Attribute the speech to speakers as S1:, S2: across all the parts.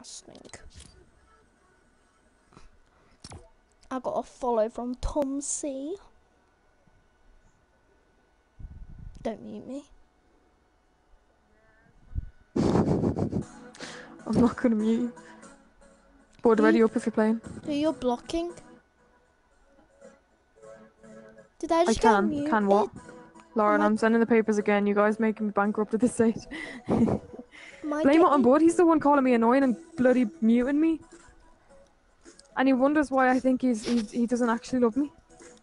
S1: Disgusting. I got a follow from Tom C. Don't mute me.
S2: I'm not gonna mute you. Board ready up if you're playing.
S1: Who you're blocking? Did I just
S2: I
S1: get
S2: can.
S1: muted?
S2: Can what? Lauren, I'm sending the papers again. You guys making me bankrupt at this stage. Blame it on Bud. He's the one calling me annoying and bloody muting me. And he wonders why I think he doesn't actually love me.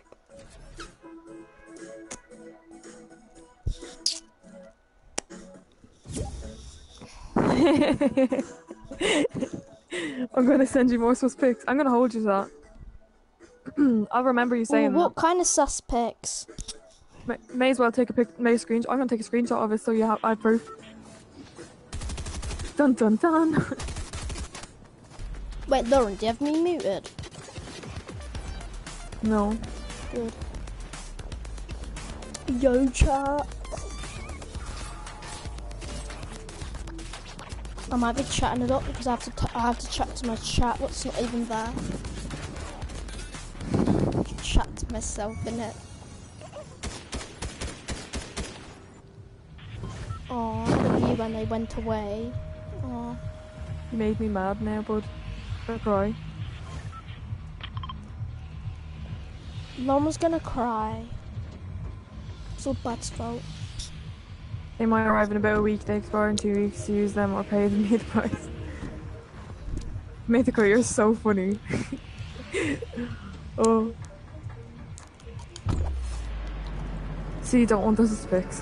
S2: I'm gonna send you more sus pics. I'm gonna hold you to that. I'll remember you saying
S1: what kind of suspects?
S2: May as well take a screenshot. I'm gonna take a screenshot of it so I have proof. Dun dun dun.
S1: Wait, Lauren, do you have me muted?
S2: No.
S1: Good. Yo, chat. I might be chatting a lot because I have to chat to my chat. What's not even there? Chat to myself, innit? Oh, the view when they went away. Oh.
S2: You made me mad now, bud. I'll cry.
S1: Mum was gonna cry. It's all Bud's fault.
S2: They might arrive in about a week. They expire in 2 weeks. To use them or pay the mid price. Mythical, you're so funny. Oh. See, you don't want those to fix.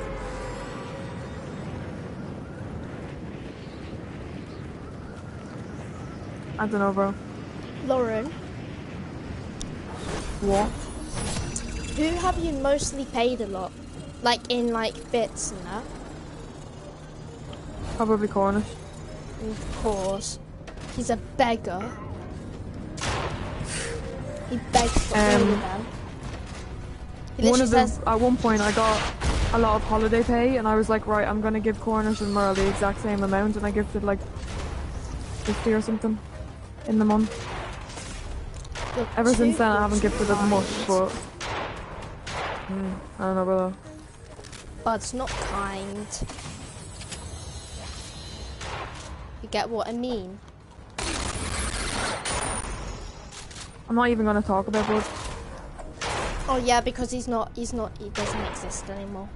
S2: I don't know, bro.
S1: Lauren.
S2: What?
S1: Who have you mostly paid a lot? Like in bits and that?
S2: Probably Cornish.
S1: Of course. He's a beggar. He begs for all of them.
S2: At one point I got a lot of holiday pay and I was like, right, I'm gonna give Cornish and Merle the exact same amount, and I gifted like 50 or something in the month.
S1: Look,
S2: ever since then I haven't gifted as much, but I don't know about that.
S1: Bud's not kind. You get what I mean?
S2: I'm not even gonna talk about Bud.
S1: Oh yeah, because he doesn't exist anymore.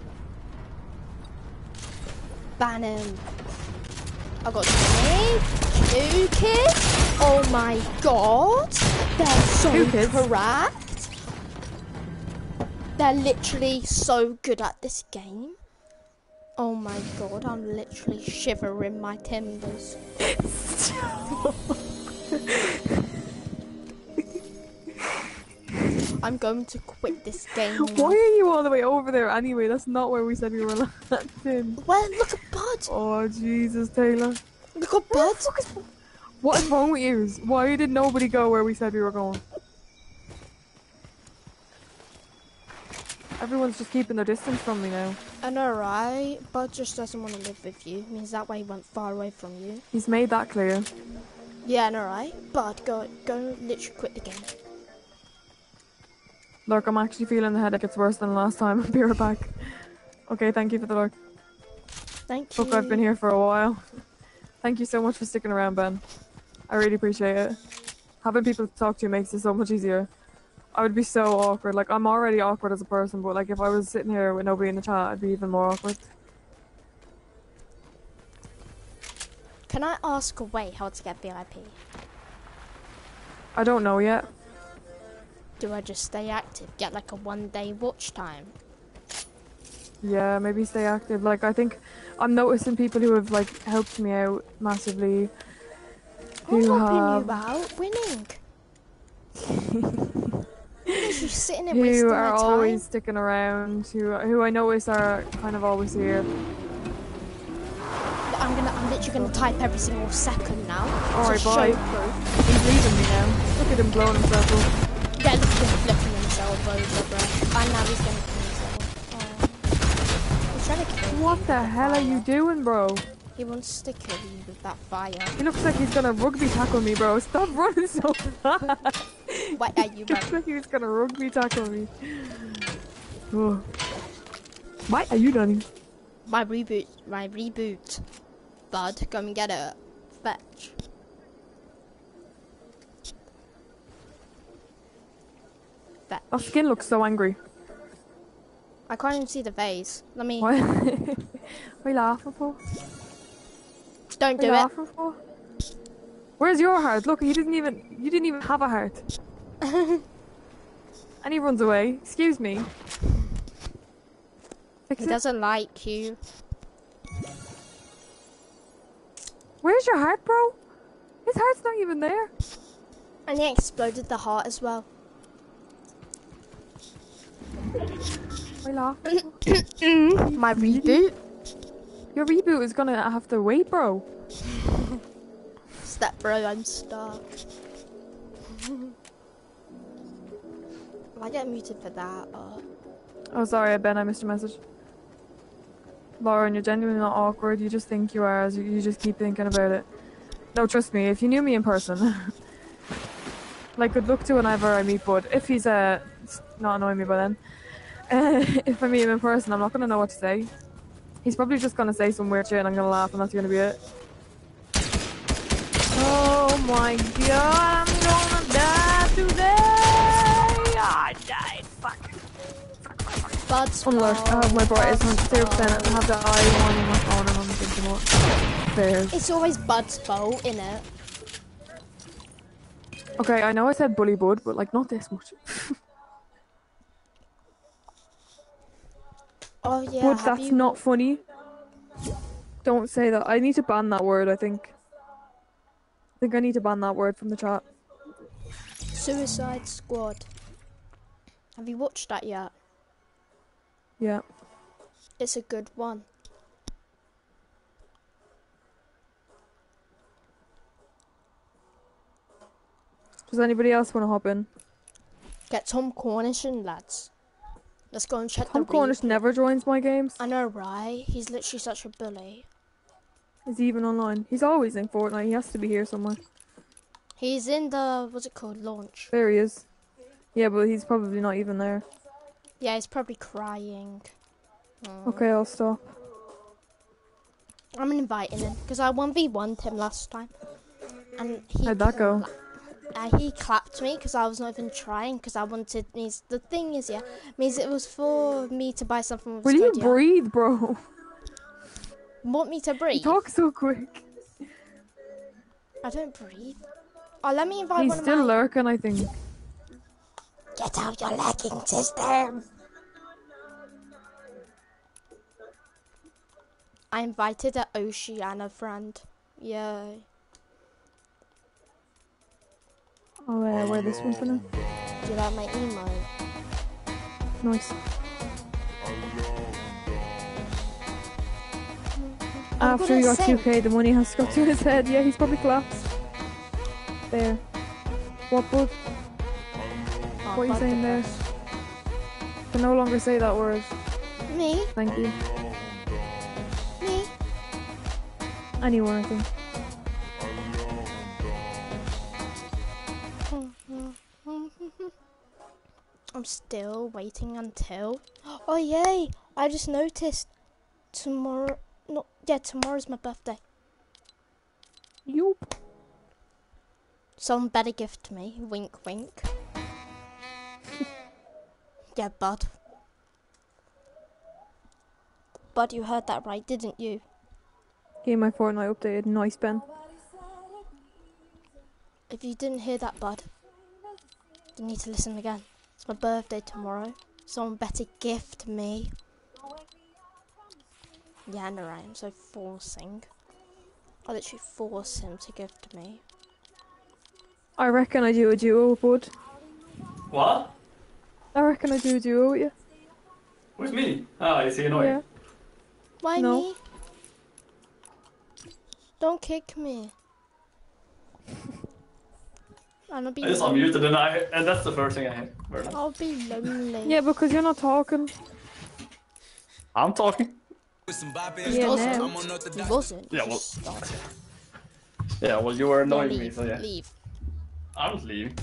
S1: Ban him. I got 2 kids. Oh my god. They're so correct. They're literally so good at this game. Oh my god, I'm literally shivering my timbers. I'm going to quit this game now.
S2: Why are you all the way over there anyway? That's not where we said we were landing.
S1: Well, look at Bud.
S2: Oh, Jesus, Taylor.
S1: Look at Bud.
S2: What is wrong with you? Why did nobody go where we said we were going? Everyone's just keeping their distance from me now.
S1: I know, right? Bud just doesn't want to live with you. Means that way he went far away from you.
S2: He's made that clear.
S1: Yeah, I know, right? Bud, go literally quit the game.
S2: Look, I'm actually feeling the headache. It's worse than last time. I'll be right back. Okay, thank you for the look.
S1: Thank you.
S2: Look, I've been here for a while. Thank you so much for sticking around, Ben. I really appreciate it. Having people to talk to makes it so much easier. I would be so awkward. Like, I'm already awkward as a person, but like if I was sitting here with nobody in the chat, I'd be even more awkward.
S1: Can I ask away how to get VIP?
S2: I don't know yet.
S1: Do I just stay active? Get like a 1-day watch time?
S2: Yeah, maybe stay active. Like, I think I'm noticing people who have like helped me out massively.
S1: I'm helping you out, winning. You sitting there wasting
S2: who
S1: my
S2: are
S1: time.
S2: always sticking around, who I notice are kind of always here.
S1: I'm literally gonna type every single second now.
S2: Alright, bye. He's leaving me now. Look at him blowing himself up.
S1: Yeah, look at him flipping himself over, bro. And now he's gonna kill himself. He's trying to kill me.
S2: What the hell are you doing, bro?
S1: He He wants to kill you with that fire.
S2: He looks like he's gonna rugby tackle me, bro. Stop running so fast.
S1: Why are you
S2: He looks like he's gonna rugby tackle me. Oh. Why are you running?
S1: My reboot. Bud, go and get it. Fetch. Fetch.
S2: That skin looks so angry.
S1: I can't even see the face. Let me.
S2: What? What are you laughing for?
S1: Don't
S2: What are
S1: do
S2: you
S1: it.
S2: laughing for? Where's your heart? Look, you didn't even have a heart. And he runs away. Excuse me. Fix
S1: He
S2: it.
S1: doesn't like you.
S2: Where's your heart, bro? His heart's not even there.
S1: And he exploded the heart as well.
S2: Why laughing? for?
S1: My reboot.
S2: Your reboot is gonna have to wait, bro.
S1: Step bro, I'm stuck. I get muted for that.
S2: Oh, sorry, Ben, I missed your message. Lauren, you're genuinely not awkward. You just think you are, as you just keep thinking about it. No, trust me, if you knew me in person, like, good luck to whenever I meet Bud. If he's not annoying me by then, if I meet him in person, I'm not gonna know what to say. He's probably just gonna say some weird shit, and I'm gonna laugh, and that's gonna be it. Oh my god, I'm gonna die today! I died. Fuck.
S1: Bud's
S2: Unless I have my brightest 0% and have the eye on my phone and I'm thinking what? Fairs.
S1: It's always Bud's fault, innit?
S2: Okay, I know I said bully Bud, but like not this much.
S1: Oh yeah.
S2: Bud,
S1: have
S2: that's
S1: you...
S2: not funny. Don't say that. I need to ban that word, I think. I think I need to ban that word from the chat.
S1: Suicide Squad. Have you watched that yet?
S2: Yeah.
S1: It's a good one.
S2: Does anybody else want to hop in?
S1: Get Tom Cornish in, lads. Let's go and check
S2: Tom
S1: the
S2: Cornish
S1: replay.
S2: never joins my games.
S1: I know, right? He's literally such a bully.
S2: Is he even online? He's always in Fortnite. He has to be here somewhere.
S1: He's in the, what's it called, launch.
S2: There he is. Yeah, but he's probably not even there.
S1: Yeah, he's probably crying.
S2: Okay, I'll stop.
S1: I'm inviting him because I 1v1'd him last time. And he
S2: How'd that go?
S1: He clapped me because I was not even trying because I wanted means the thing is means it was for me to buy something with
S2: Will you
S1: Stadia.
S2: breathe, bro?
S1: Want me to
S2: You
S1: breathe?
S2: talk so quick.
S1: I don't breathe. Oh, let me invite
S2: He's
S1: one
S2: still
S1: of my...
S2: lurking, I think.
S1: Get out your lagging system. I invited an Oceania friend. Yay.
S2: I'll wear this one for now.
S1: Do you like my emote?
S2: Nice.
S1: I'm
S2: After
S1: good
S2: he
S1: at
S2: got
S1: sing.
S2: 2k, the money has got to his head. Yeah, he's probably collapsed. There. What, Bud?
S1: Oh,
S2: What are you
S1: Bud
S2: saying
S1: the
S2: there?
S1: best.
S2: Can no longer say that word.
S1: Me?
S2: Thank you.
S1: Me?
S2: Anyone, I think.
S1: I'm still waiting until... Oh, yay! I just noticed. Tomorrow... No, yeah, tomorrow's my birthday.
S2: Yup.
S1: Someone better gift me. Wink, wink. Yeah, Bud. Bud, you heard that right, didn't you?
S2: Game my Fortnite updated. Nice, Ben.
S1: If you didn't hear that, Bud, you need to listen again. It's my birthday tomorrow. Someone better gift me. Yeah, no, right, I'm so forcing. I literally force him to gift me.
S2: I reckon I do a duo, Bud.
S3: What?
S2: I reckon I do a duo with you.
S3: With me? Ah, is he annoying?
S2: Yeah.
S1: Why
S2: No.
S1: me? Don't kick me. I'll be
S3: I just
S1: lonely.
S3: unmuted and that's the first thing I heard.
S1: I'll be lonely.
S2: Yeah, because you're not talking.
S3: I'm talking.
S2: Yeah,
S1: wasn't.
S2: no.
S1: He wasn't.
S3: Yeah,
S1: He
S3: well-
S1: just started.
S3: Yeah, well, you were
S1: Yeah,
S3: annoying me,
S1: leave.
S3: so yeah.
S1: Leave.
S3: I'm not leaving.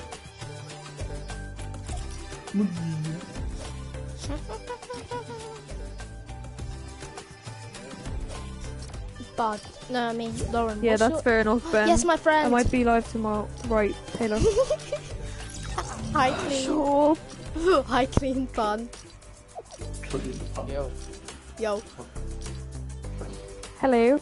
S1: But no, I mean Lauren.
S2: Yeah,
S1: what's
S2: that's
S1: your...
S2: fair enough, Ben.
S1: Yes, my
S2: I
S1: friend.
S2: might be live tomorrow. Right, Taylor.
S1: Hi, clean.
S2: Shut up.
S1: Hi, clean fun.
S4: Yo.
S1: Yo.
S2: Hello.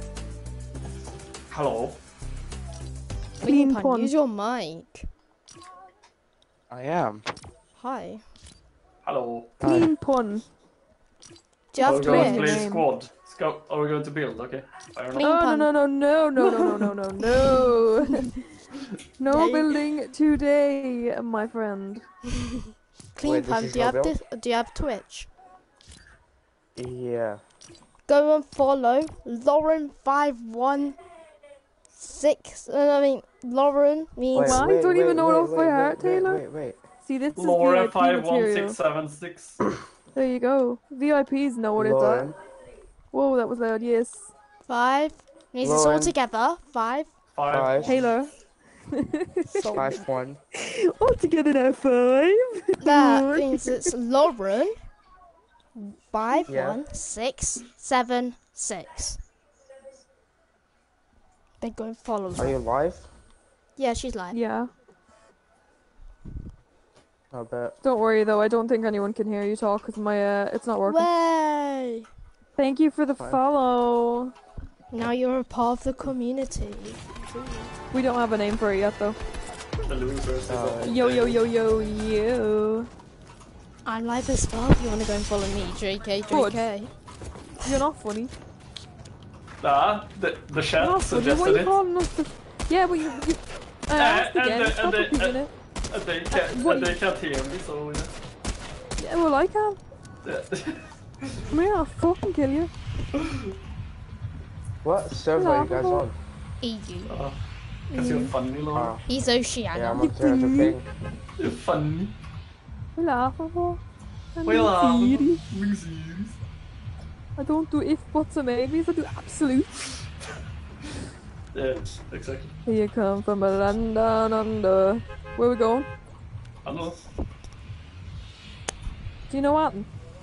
S3: Hello.
S2: Clean
S1: Pun.
S2: pun.
S1: Use your mic.
S4: I am.
S1: Hi.
S3: Hello.
S2: Clean pun.
S1: Do you have
S3: We're going to
S2: Twitch?
S3: play
S1: Twitch?
S2: Name.
S3: squad. Let's go. Are we going to build? Okay. Fair enough.
S1: Clean
S2: Oh,
S1: pun.
S2: no, no, no, no, no, no, no, no, no, no. No
S1: Yeah.
S2: building today, my friend.
S1: Clean
S4: Wait, this
S1: pun.
S4: is
S1: Do you
S4: no
S1: have
S4: build?
S1: this? Do you have Twitch?
S4: Yeah.
S1: Go and follow Lauren516. I mean Lauren means
S2: What? I don't even know it off by heart, Taylor.
S4: Wait.
S2: See, this is
S3: Laura
S2: VIP material.
S3: 51676.
S2: There you go. VIPs know what it's
S4: Lauren.
S2: at. Whoa, that was loud, yes.
S1: 5. Means it's all
S4: Lauren.
S1: together. 5.
S4: 5.
S2: Taylor.
S1: So
S4: 5-1.
S2: All together now, 5.
S1: that means it's Lauren. 5
S4: Yeah.
S1: 1 6 7 6. Then go and follow
S4: Are
S1: her.
S4: you live?
S1: Yeah, she's live.
S2: Yeah.
S4: I bet.
S2: Don't worry though, I don't think anyone can hear you talk because my it's not working.
S1: Way!
S2: Thank you for the
S4: Fine.
S2: follow.
S1: Now you're a part of the community.
S2: We don't have a name for it yet though.
S3: The losers.
S2: Yo yo yo yo yo.
S1: I'm live as well if you want to go and follow me. JK,
S2: Good.
S1: JK.
S2: You're not funny.
S3: Ah, the
S2: You're
S3: chat
S2: not funny. What are
S3: suggested
S2: you
S3: it.
S2: calling us? Yeah, but you I asked
S3: and
S2: again.
S3: the-
S2: Stop
S3: and the-
S2: repeating it.
S3: And they can't,
S2: what-
S3: and they can't hear me, so yeah.
S2: Yeah, well I can.
S3: Yeah.
S2: Come here, I'll fucking kill you.
S4: What server are you guys on?
S1: EU.
S3: Because you're funny, Laura.
S4: Oh,
S1: He's Oceania.
S4: yeah, I'm on server ping.
S3: You're funny.
S2: We laughing for. I'm
S3: We
S2: being
S3: laugh.
S2: serious.
S3: Being serious.
S2: I don't do if, buts, or maybes. I do absolute.
S3: Yeah, exactly.
S2: Here come from a land down under. Where we going?
S3: I know.
S2: Do you know what?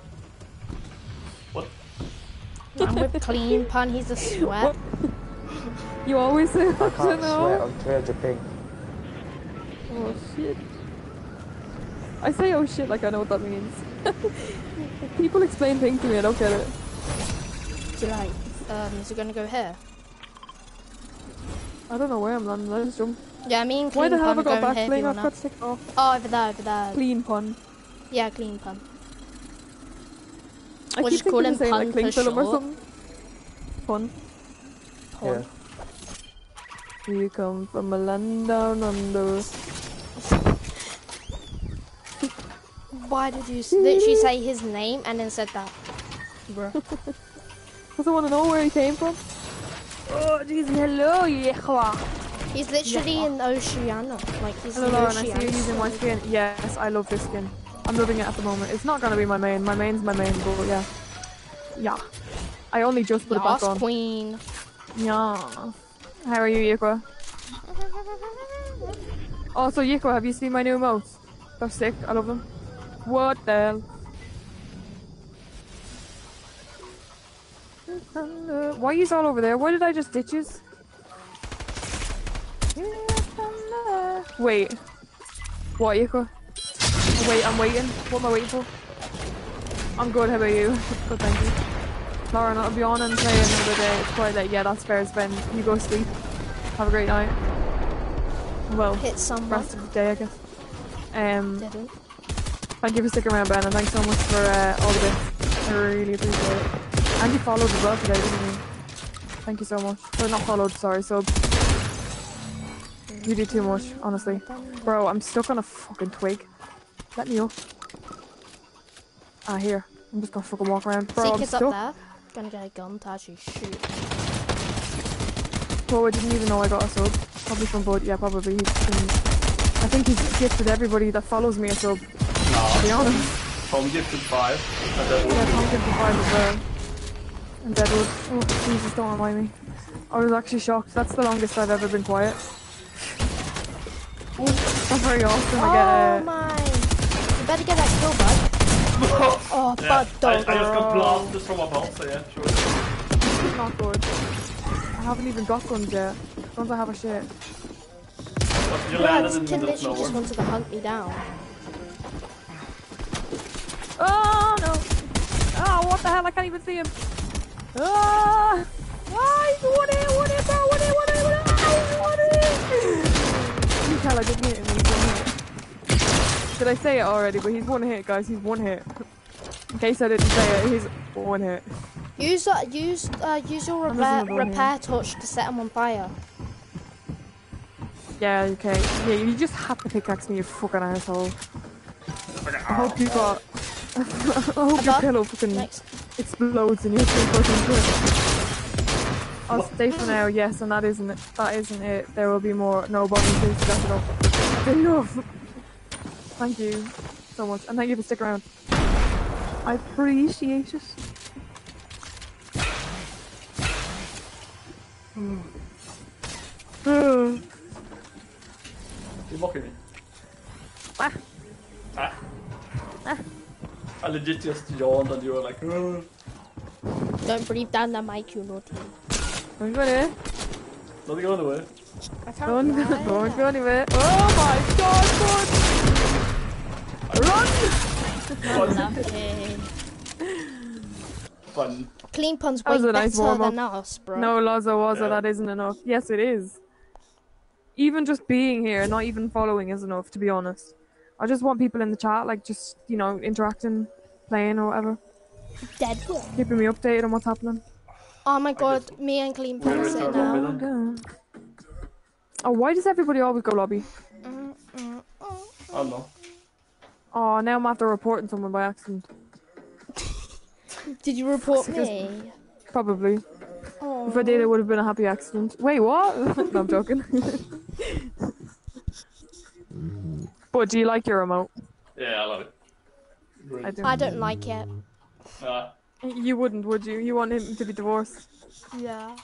S3: What?
S1: I'm with Clean Pun. He's a sweat.
S2: You always say
S4: I
S2: that, you
S4: can't sweat
S2: know?
S4: on server ping.
S2: Oh shit. I say oh shit like I know what that means. People explain things to me, I don't get it.
S1: Right. Is it gonna go here?
S2: I don't know where I'm landing, I just jump.
S1: Yeah, me and
S2: Why
S1: Clean
S2: the hell
S1: Pun
S2: have I
S1: are
S2: got
S1: going
S2: back
S1: here if
S2: playing?
S1: you
S2: I've
S1: wanna.
S2: got ticked off.
S1: Oh, over there, over there.
S2: Clean pun.
S1: Yeah, Clean Pun.
S2: I
S1: We'll
S2: keep
S1: just call
S2: thinking
S1: him
S2: of saying like
S1: Pun
S2: cling
S1: for
S2: film or
S1: short.
S2: something. Pun.
S1: Pun.
S2: We come from a land down under.
S1: Why did you literally say his name and then said that? Bruh.
S2: Because I want to know where he came from. Oh, jeez, hello, yeah.
S1: He's literally in Oceania. Like, he's
S2: Hello,
S1: in
S2: Lauren. I see
S1: Oceania.
S2: you using my skin. Yes, I love this skin. I'm loving it at the moment. It's not gonna be my main. My main's my main, but yeah. Yeah. I only just put it back
S1: Last
S2: on.
S1: queen.
S2: Yeah. How are you, Yikwa? Also, Yikwa, have you seen my new emotes? They're sick. I love them. What the hell? Why are you all over there? Why did I just ditch yous? Wait. What, Yiko? Wait, I'm waiting. What am I waiting for? I'm good, how about you? Good, thank you. Lauren, I'll be on and play another day. It's quite late. Yeah, that's fair, Sven. You go sleep. Have a great night. Well,
S1: Hit someone.
S2: rest of the day, I guess.
S1: Didn't.
S2: Thank you for sticking around, Ben, and thanks so much for all the bits. I really appreciate it. And you followed as well today, didn't you? Thank you so much. Or not followed, sorry, sub. You do too much, honestly. Bro, I'm stuck on a fucking twig. Let me up. Ah, here. I'm just gonna fucking walk around. Bro, I'm
S1: Seeker's up
S2: stuck.
S1: there. Gonna get a gun to actually shoot.
S2: Bro, I didn't even know I got a sub. Probably from Bud. Yeah, probably. I think he's gifted everybody that follows me a sub. To be honest.
S3: Tom gifted 5. And then
S2: Yeah, Tom gifted 5 as well. And Deadwood. Oh, Jesus, don't remind me. I was actually shocked. That's the longest I've ever been quiet. Not very often I get
S1: Oh my! You better get that kill, bud. Oh,
S3: Yeah,
S1: bud,
S3: I
S1: dog.
S3: just got blasted from above, so yeah, sure.
S2: not good. I haven't even got guns yet. Guns I have a shit.
S3: But you
S1: Yeah,
S3: landed
S1: this
S3: in the
S1: kid
S3: middle of
S1: literally just
S3: nowhere.
S1: wanted to hunt me down.
S2: Oh no! Oh, what the hell? I can't even see him. Ah! Ah, he's one hit, bro, one hit. You tell I didn't hit him, he's one hit. Did I say it already? But he's one hit, guys, he's one hit. In case I didn't say it, he's one hit.
S1: Use your
S2: another one
S1: repair torch to set him on fire.
S2: Yeah, okay. Yeah, you just have to pickaxe me, you fucking asshole. I hope you got... I hope your pillow fucking
S1: Next.
S2: explodes in your fucking shit. I'll stay for now, yes, and that isn't it. There will be more. No, Bobby, please, that's enough. That's enough! Thank you so much, and thank you for sticking around. I appreciate it.
S3: You're mocking me.
S2: Ah.
S3: Ah.
S2: Ah.
S3: I legit just yawned and you were like,
S1: Don't breathe down the mic, you naughty.
S2: Don't go anywhere.
S3: nothing on the way.
S1: I can't
S2: Don't
S1: lie.
S2: go anywhere. Oh my god, run!
S1: Lovely.
S3: Fun.
S1: Clean pun's
S2: That
S1: way
S2: was a nice
S1: better
S2: warm-up.
S1: than us, bro.
S2: No, Lazo,
S3: Yeah.
S2: that isn't enough. Yes, it is. Even just being here, not even following is enough, to be honest. I just want people in the chat, like, just, you know, interacting, playing or whatever.
S1: Deadwood.
S2: Keeping me updated on what's happening.
S1: Oh my god, me and Clean Pun
S3: Where
S1: are
S3: is
S1: sitting
S3: our
S1: now.
S3: lobby
S2: Oh, why does everybody always go lobby?
S1: Mm, mm, mm.
S3: I don't know.
S2: Oh, now I'm after reporting someone by accident.
S1: Did you report
S2: Because-
S1: me?
S2: Probably.
S1: Oh.
S2: If I did, it would have been a happy accident. Wait, what? No, I'm joking. But do you like your remote?
S3: Yeah, I love it. Great.
S2: I do.
S1: I don't like it.
S2: You wouldn't, would you? You want him to be divorced?
S1: Yeah.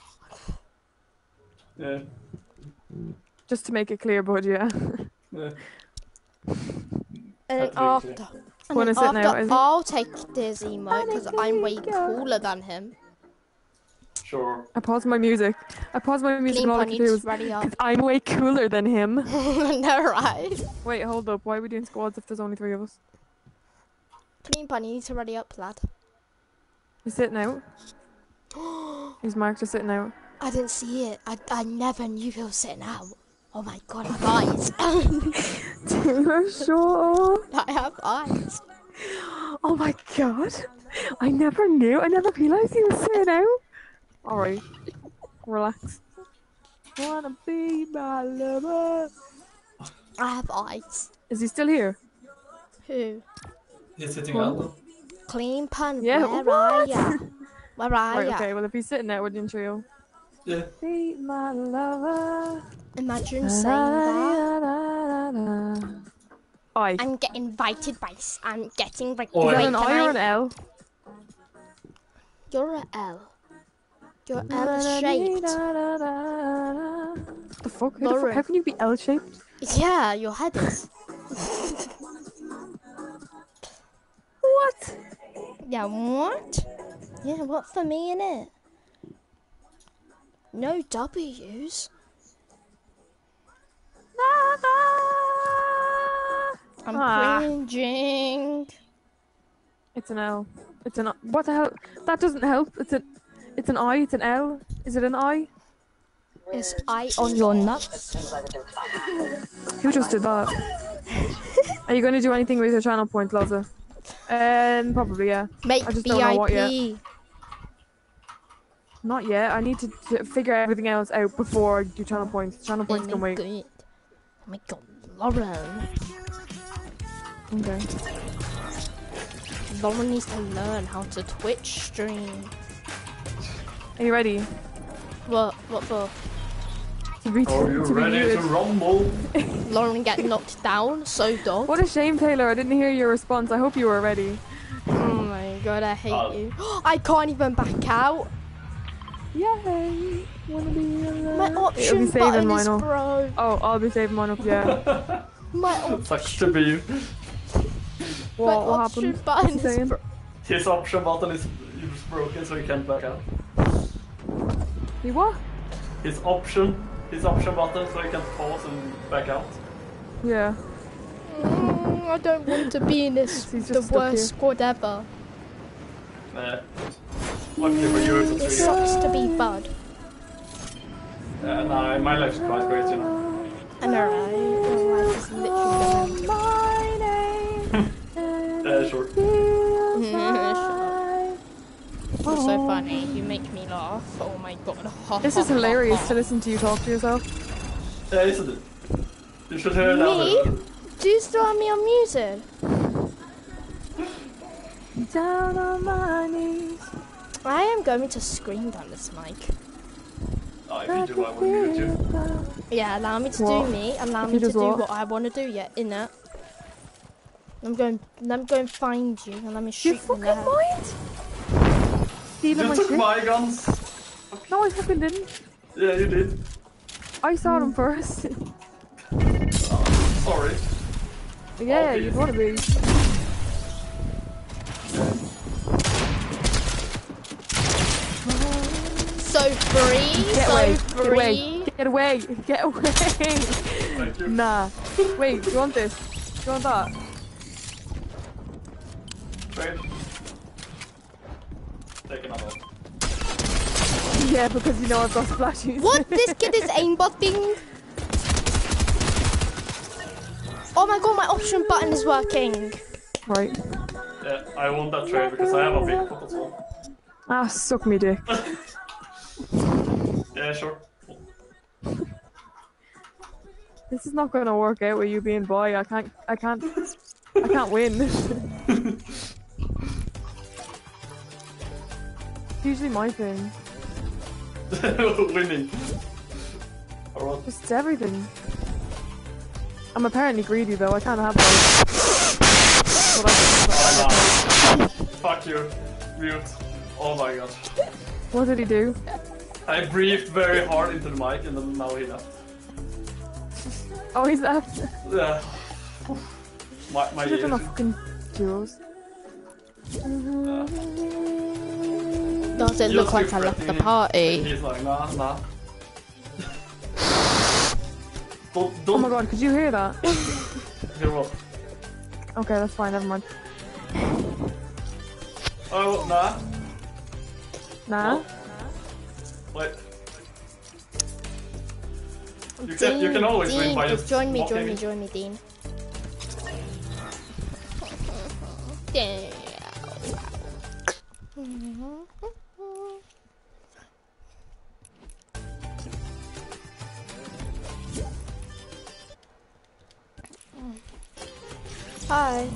S3: Yeah.
S2: Just to make it clear, bud, yeah.
S3: Yeah.
S1: And
S3: That's
S1: after,
S3: really
S2: Wanna sit now, is it?
S1: I'll take this emote because I'm way cooler than him.
S3: Sure.
S2: I paused my music. And
S1: Clean
S2: all I
S1: Pun
S2: could do
S1: needs
S2: was...
S1: to ready up.
S2: Because I'm way cooler than him.
S1: No, right?
S2: Wait, hold up. Why are we doing squads if there's only 3 of us?
S1: Clean Pun, you need to ready up, lad.
S2: He's sitting out. He's marked as sitting out.
S1: I didn't see it. I never knew he was sitting out. Oh my god, I have eyes.
S2: Taylor, sure.
S1: I have eyes.
S2: Oh my god. I never knew. I never realised he was sitting out. Alright. Relax. Wanna be my lover.
S1: I have eyes.
S2: Is he still here?
S1: Who?
S3: He's sitting out.
S1: Clean Pun,
S2: Yeah,
S1: where
S2: what?
S1: are ya? Where are
S2: Right,
S1: ya?
S2: okay, well if he's sitting out, we're doing trio.
S3: Yeah.
S2: Be my lover.
S1: Imagine saying that.
S2: I.
S1: I'm getting invited by. I'm getting like.
S3: Oh,
S2: Is that
S3: Wait,
S2: an I or an L?
S1: You're a L. You're L shaped.
S2: What the fuck? Who the fuck?
S1: Lauren.
S2: How can you be L shaped?
S1: Yeah, your head is.
S2: What?
S1: Yeah, what? Yeah, what for me innit? No W's. I'm
S2: Ah.
S1: cringing.
S2: It's an L. It's an. What the hell? That doesn't help. It's an I. It's an L. Is it an I?
S1: Is I on your nuts?
S2: Who just did that? Are you going to do anything with your channel point, Laza? Probably, yeah.
S1: Make
S2: I just don't know what yet.
S1: BIP.
S2: Not yet. I need to figure everything else out before I do channel points. Channel points can wait.
S1: Oh my god, Lauren.
S2: Okay.
S1: Lauren needs to learn how to Twitch stream.
S2: Are you ready?
S1: What for?
S2: To be,
S3: Are you
S2: to be
S3: ready to
S2: muted.
S3: rumble?
S1: Lauren get knocked down, so dog.
S2: What a shame, Taylor. I didn't hear your response. I hope you were ready.
S1: Oh my god, I hate
S3: Oh.
S1: you. I can't even back out.
S2: Yay! Wanna be
S1: My
S2: It'll be
S1: option
S2: saving
S1: button
S2: mine
S1: is
S2: up.
S1: broke.
S2: Oh, I'll be saving mine up, yeah.
S1: My
S3: Sucks to
S1: option,
S3: be you.
S2: What
S1: option
S2: happened?
S1: button
S2: What's he
S1: is
S2: saying?
S1: broke.
S3: His option button is broken, so he can't back out.
S2: You what?
S3: His option button, so he can pause and back out.
S2: Yeah.
S1: I don't want to be in this,
S2: He's
S1: the
S2: just stuck
S1: worst
S2: here.
S1: squad ever.
S3: Luckily for you, it's a
S1: It
S3: 3.
S1: sucks to be Bud.
S3: Nah, my life's quite great, you know.
S1: I know, right? Your life is literally
S3: Sure.
S1: You're so funny. You make me laugh. Oh my god.
S2: This is hilarious to listen to you talk to yourself.
S3: Yeah, isn't it? You should hear
S1: Me?
S3: that.
S1: Do you still have me unmuted?
S2: Down on my knees.
S1: I am going to scream down this mic.
S3: Oh, if you do, I will mute you.
S1: Yeah, allow me to
S2: What?
S1: do me. Allow
S2: If
S1: me
S2: you
S1: to
S2: just
S1: do
S2: what?
S1: what I want to do. Yeah, in it. I'm going to find you and let me
S2: You
S1: shoot you in
S2: fucking
S1: the head.
S2: mind? Stealing
S3: You
S2: my
S3: took
S2: shit?
S3: my guns.
S2: No, I fucking didn't.
S3: Yeah, you did.
S2: I saw them first.
S3: Sorry.
S2: Yeah,
S3: Obvious.
S2: you'd want to be.
S1: So free.
S2: Get
S1: so
S2: away.
S1: free.
S2: Get away. Get away. Get away.
S3: Thank you.
S2: Nah. Wait, do you want this? Do you want that?
S3: Trade. Take another one.
S2: Yeah, because you know I've got splashies.
S1: What? This kid is aimbotting. Oh my god, my option button is working.
S2: Right.
S3: Yeah, I want that trade because I have a big pot as well.
S2: Ah, suck me dick.
S3: Yeah, sure.
S2: This is not gonna work out with you being boy. I can't win. It's usually my thing.
S3: Winning. Or what?
S2: Just everything. I'm apparently greedy though. I can't have those.
S3: Oh, no. Fuck you. Mute. Oh my god.
S2: What did he do?
S3: I breathed very hard into the mic and then now he left.
S2: Oh, he's left.
S3: Yeah. My
S2: Should have done a
S3: ears.
S2: fucking duos.
S1: Does it
S3: You're
S1: look like I
S3: still
S1: left the
S3: threatening him.
S1: party?
S3: He's like, nah. Don't.
S2: Oh my god, could you hear that?
S3: Hear what?
S2: Okay, that's fine. Never mind.
S3: Oh, nah.
S2: Nah.
S3: Wait. You can always win
S1: Dean,
S3: by just
S1: join me,
S3: mocking.
S1: join me, Dean. Yeah. Hi.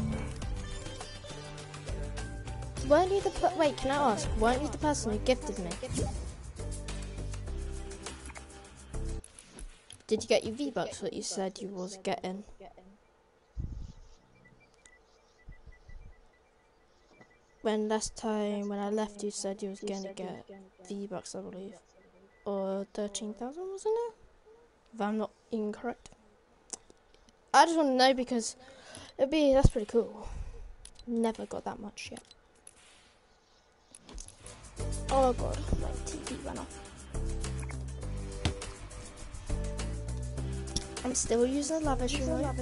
S1: Weren't you the wait, can I ask? Weren't you the person who gifted me? Did you get your V-Bucks that you said you was getting? When last time when I left you said you was gonna get V-Bucks, I believe. Or 13,000, wasn't it? If I'm not incorrect. I just want to know because that's pretty cool. Never got that much yet. Oh god, my TV ran off. I'm still using the lavish remote.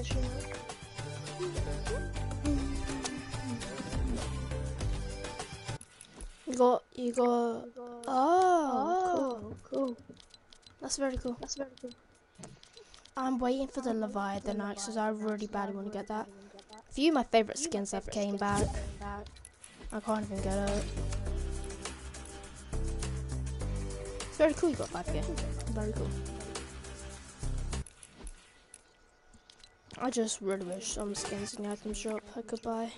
S1: You got. Oh, cool. That's very cool. I'm waiting for the Leviathan Axe because I really badly want to get that. A few of my favourite skins have came back. I can't even get it. It's very cool you got 5k. Very cool. I just really wish some skins in the item shop I could buy.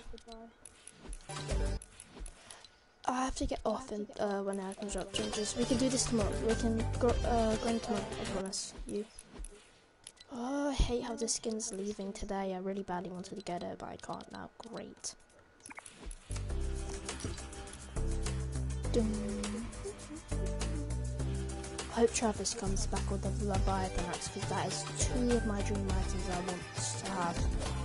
S1: I have to get off and when the item shop changes. We can do this tomorrow. We can grind tomorrow, I promise you. Oh, I hate how this skin's leaving today. I really badly wanted to get it, but I can't now. Great. Dum. I hope Travis comes back with the Leviathan axe because that is 2 of my dream items I want to have.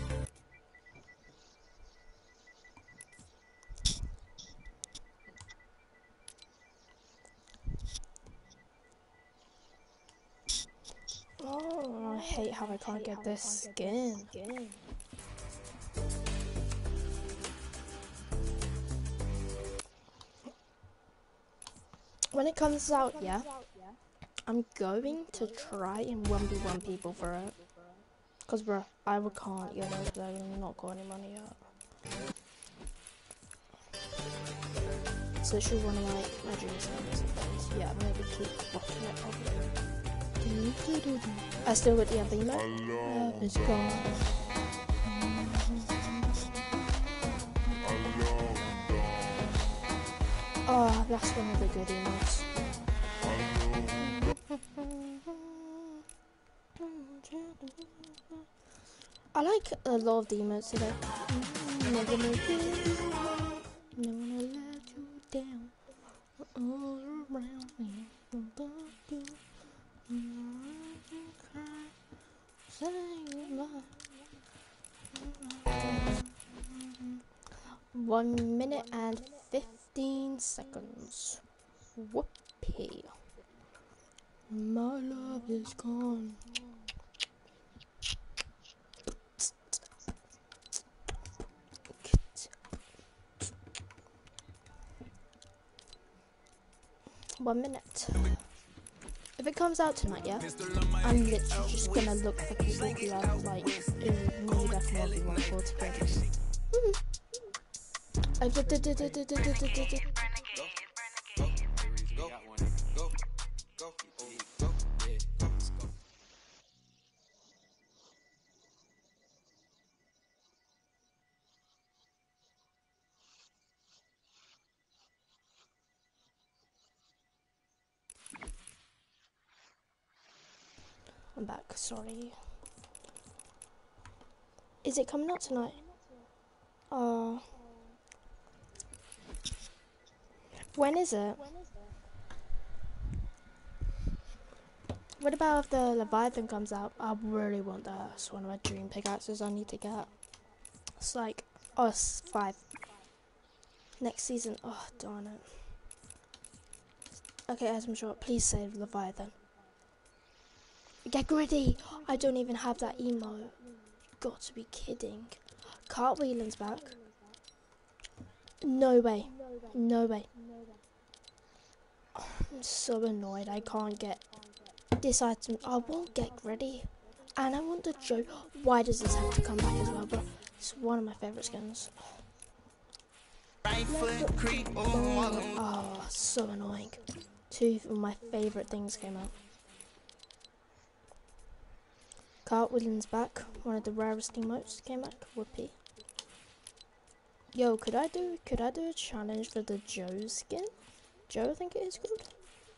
S1: Oh, I hate how I can't get this skin. When it comes out, yeah, I'm going to try and 1v1 people for it. Because, bro, I can't get it because I've not got any money yet. So it's one of my dream skins. Yeah, I'm going to keep watching it probably. I still got the other emote. It's gone. Oh, that's one of the good emotes. I like a lot of the emotes today. Never gonna let you down. All around me. One minute and 15 seconds. Whoopee. My love is gone. One minute. If it comes out tonight, yeah, I'm literally just gonna look for people who have like need a 1v1 for together. I'm back, sorry. Is it coming out tonight? When is it? What about if the Leviathan comes out? I really want that. It's one of my dream pickaxes I need to get. It's like, oh, it's 5. Next season, oh, darn it. Okay, Asm Short, please save Leviathan. Get gritty! I don't even have that emo. You got to be kidding. Cartwheeling's back. No way. No way. I'm so annoyed I can't get this item. I won't get gritty. And I want the Joe. Why does this have to come back as well, bro? It's one of my favourite skins. Oh, so annoying. 2 of my favourite things came out. Cartwheeling's back. One of the rarest emotes came back. Whoopee. Yo, could I do a challenge for the Joe skin? Joe, I think it is called.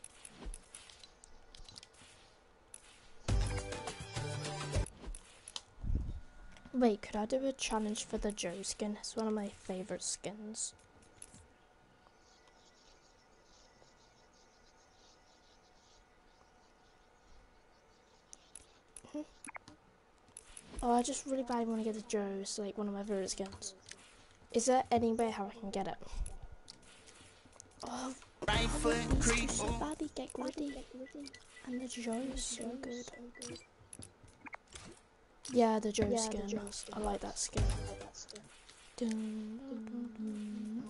S1: Wait, could I do a challenge for the Joe skin? It's one of my favourite skins. Oh, I just really badly want to get the Joe. It's like one of my favourite skins. Is there any way how I can get it? Oh, I want to so badly get gritty. And the Joe is so good. Yeah, the Joe skin. I like that skin. Dun, dun, dun.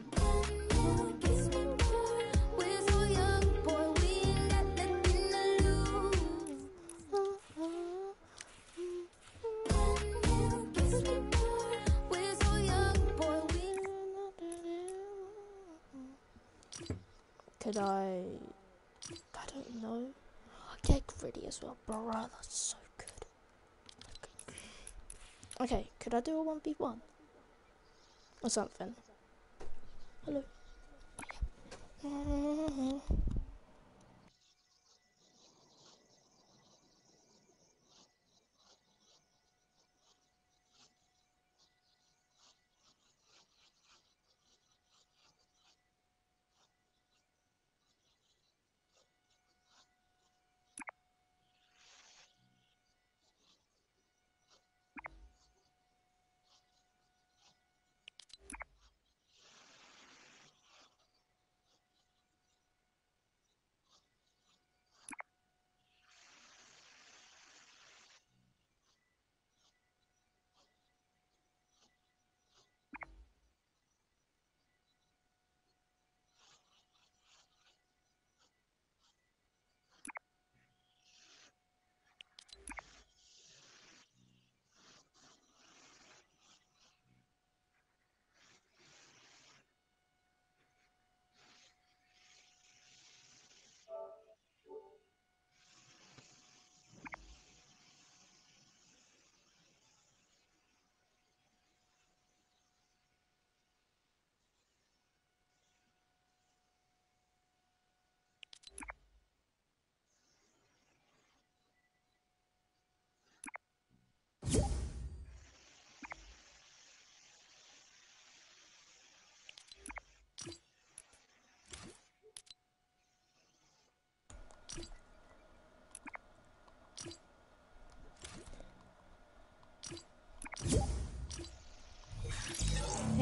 S1: Could I don't know. Get gritty as well, bro. That's so good. Okay, could I do a 1v1? Or something? Hello? Oh, yeah.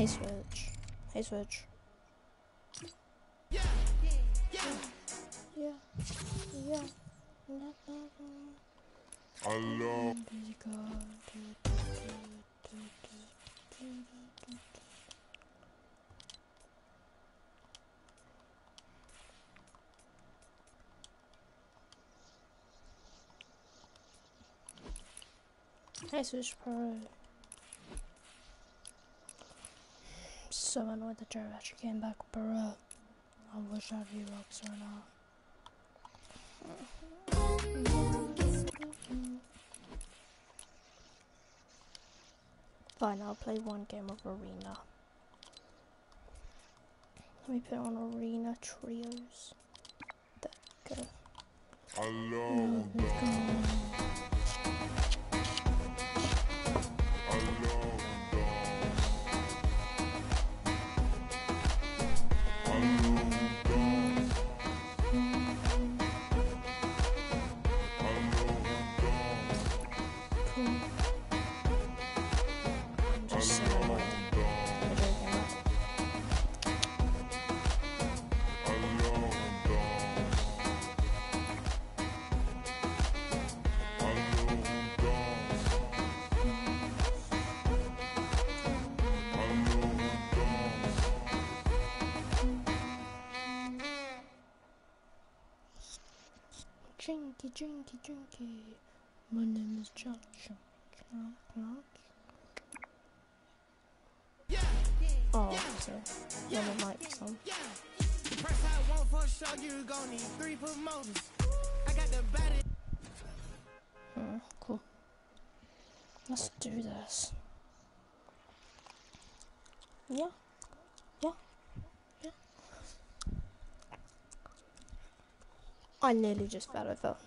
S1: Hey Switch. Hey Switch. Yeah. Hello. Hey Switch Pro. So annoyed that Jared actually came back, bro. I wish I had V-Bucks right now. Fine, I'll play one game of Arena. Let me put on Arena Trios. There we go. Hello. I'm just so annoyed. Drinky. My name is John. Oh, sorry. Yeah, the mic's on. Cool. Let's do this. Yeah. I nearly just fell over.